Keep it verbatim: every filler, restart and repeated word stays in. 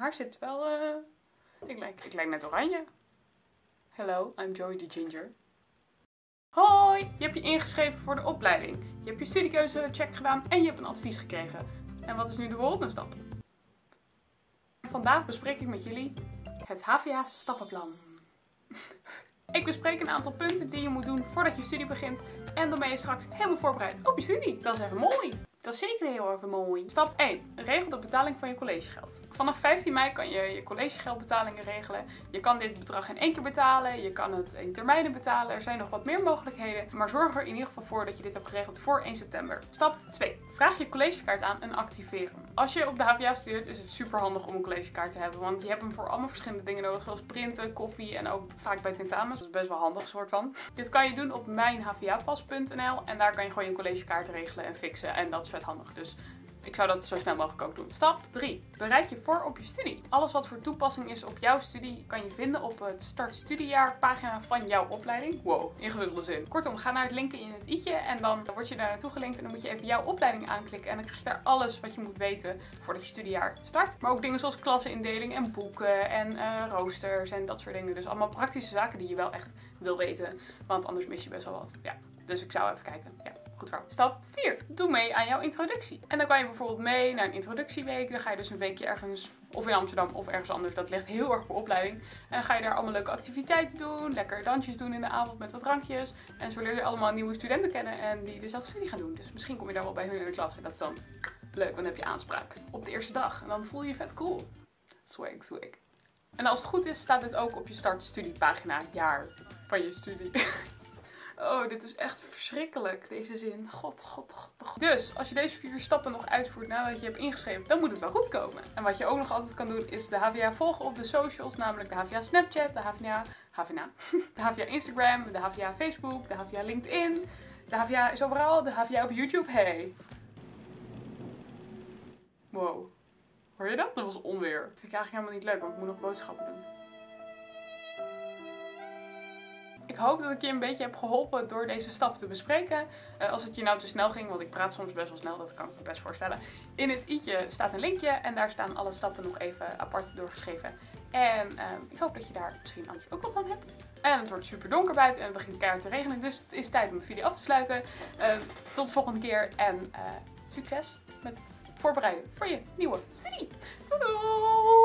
haar zit wel... Uh... Ik, lijk, ik lijk net oranje. Hello, I'm Joey the Ginger. Hoi, je hebt je ingeschreven voor de opleiding. Je hebt je studiekeuzecheck gedaan en je hebt een advies gekregen. En wat is nu de volgende stap? Vandaag bespreek ik met jullie het H V A-stappenplan. Ik bespreek een aantal punten die je moet doen voordat je studie begint. En dan ben je straks helemaal voorbereid op je studie. Dat is even mooi. Dat is zeker heel even mooi. Stap één. Regel de betaling van je collegegeld. Vanaf vijftien mei kan je je collegegeldbetalingen regelen. Je kan dit bedrag in één keer betalen. Je kan het in termijnen betalen. Er zijn nog wat meer mogelijkheden. Maar zorg er in ieder geval voor dat je dit hebt geregeld voor één september. Stap twee. Vraag je collegekaart aan en activeer hem. Als je op de H V A studeert is het super handig om een collegekaart te hebben. Want je hebt hem voor allemaal verschillende dingen nodig. Zoals printen, koffie en ook vaak bij tentamens. Dat is best wel handig soort van. Dit kan je doen op mijn h v a pas punt n l. En daar kan je gewoon je collegekaart regelen en fixen. En dat is vet handig. Dus ik zou dat zo snel mogelijk ook doen. Stap drie. Bereid je voor op je studie. Alles wat voor toepassing is op jouw studie kan je vinden op het start studiejaar pagina van jouw opleiding. Wow, ingewikkelde zin. Kortom, ga naar het linkje in het i'tje en dan word je daar naartoe gelinkt en dan moet je even jouw opleiding aanklikken en dan krijg je daar alles wat je moet weten voordat je studiejaar start. Maar ook dingen zoals klassenindeling en boeken en uh, roosters en dat soort dingen. Dus allemaal praktische zaken die je wel echt wil weten, want anders mis je best wel wat. Ja, dus ik zou even kijken. Ja. Goed verhaal. Stap vier. Doe mee aan jouw introductie. En dan kan je bijvoorbeeld mee naar een introductieweek. Dan ga je dus een weekje ergens, of in Amsterdam of ergens anders. Dat ligt heel erg per opleiding. En dan ga je daar allemaal leuke activiteiten doen. Lekker dansjes doen in de avond met wat drankjes. En zo leer je allemaal nieuwe studenten kennen en die dezelfde studie gaan doen. Dus misschien kom je daar wel bij hun in de klas. En dat is dan leuk, want dan heb je aanspraak op de eerste dag. En dan voel je je vet cool. Swag, swag. En als het goed is, staat dit ook op je startstudiepagina. Jaar van je studie. Oh, dit is echt verschrikkelijk, deze zin. God, god, god, god. Dus, als je deze vier stappen nog uitvoert nadat je hebt ingeschreven, dan moet het wel goed komen. En wat je ook nog altijd kan doen, is de H V A volgen op de socials. Namelijk de H V A Snapchat, de H V A, H V A, de H V A Instagram, de H V A Facebook, de H V A LinkedIn. De H V A is overal, de H V A op YouTube. Hey. Wow. Hoor je dat? Dat was onweer. Dat vind ik eigenlijk helemaal niet leuk, want ik moet nog boodschappen doen. Ik hoop dat ik je een beetje heb geholpen door deze stap te bespreken. Uh, als het je nou te snel ging, want ik praat soms best wel snel, dat kan ik me best voorstellen. In het i'tje staat een linkje en daar staan alle stappen nog even apart doorgeschreven. En uh, ik hoop dat je daar misschien anders ook wat aan hebt. En het wordt super donker buiten en het begint keihard te regenen, dus het is tijd om de video af te sluiten. Uh, tot de volgende keer en uh, succes met het voorbereiden voor je nieuwe studie. Doei doei!